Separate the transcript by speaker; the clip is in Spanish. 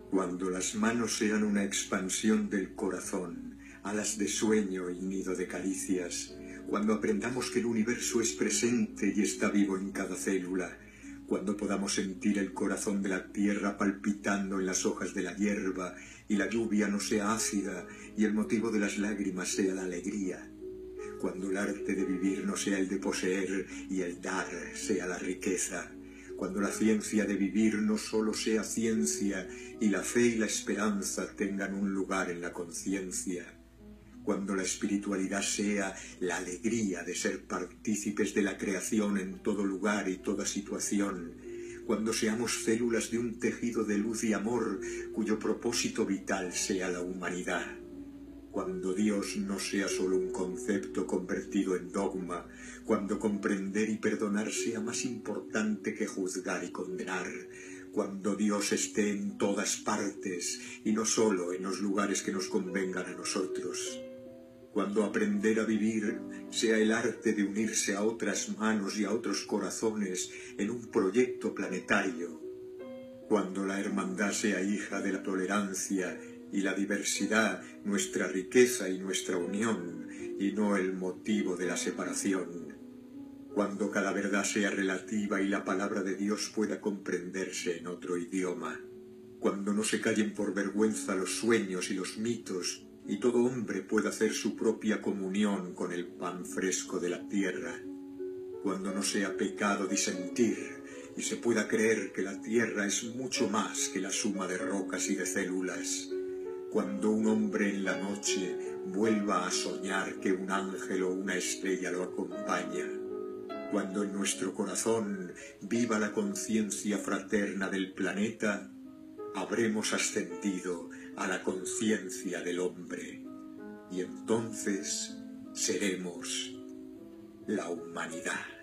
Speaker 1: Cuando las manos sean una expansión del corazón, alas de sueño y nido de caricias, cuando aprendamos que el universo es presente y está vivo en cada célula, cuando podamos sentir el corazón de la tierra palpitando en las hojas de la hierba y la lluvia no sea ácida y el motivo de las lágrimas sea la alegría, cuando el arte de vivir no sea el de poseer y el dar sea la riqueza, cuando la ciencia de vivir no solo sea ciencia y la fe y la esperanza tengan un lugar en la conciencia, cuando la espiritualidad sea la alegría de ser partícipes de la creación en todo lugar y toda situación, cuando seamos células de un tejido de luz y amor cuyo propósito vital sea la humanidad, cuando Dios no sea solo un concepto convertido en dogma, cuando comprender y perdonar sea más importante que juzgar y condenar, cuando Dios esté en todas partes y no solo en los lugares que nos convengan a nosotros, cuando aprender a vivir sea el arte de unirse a otras manos y a otros corazones en un proyecto planetario, cuando la hermandad sea hija de la tolerancia y la diversidad nuestra riqueza y nuestra unión, y no el motivo de la separación, cuando cada verdad sea relativa y la palabra de Dios pueda comprenderse en otro idioma, cuando no se callen por vergüenza los sueños y los mitos, y todo hombre pueda hacer su propia comunión con el pan fresco de la tierra, cuando no sea pecado disentir, y se pueda creer que la tierra es mucho más que la suma de rocas y de células, cuando un hombre en la noche vuelva a soñar que un ángel o una estrella lo acompaña, cuando en nuestro corazón viva la conciencia fraterna del planeta, habremos ascendido a la conciencia del hombre, y entonces seremos la humanidad.